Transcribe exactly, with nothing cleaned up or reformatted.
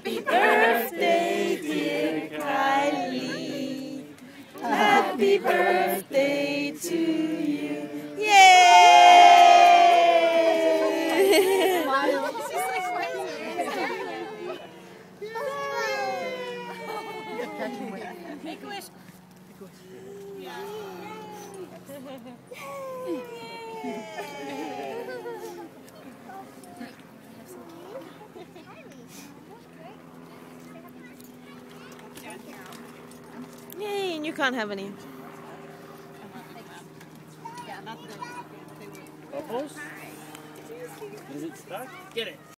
Happy birthday, dear Kylie. Happy birthday to you. Yay! Make a wish. Yay, and you can't have any. Bubbles? Is it stuck? Get it.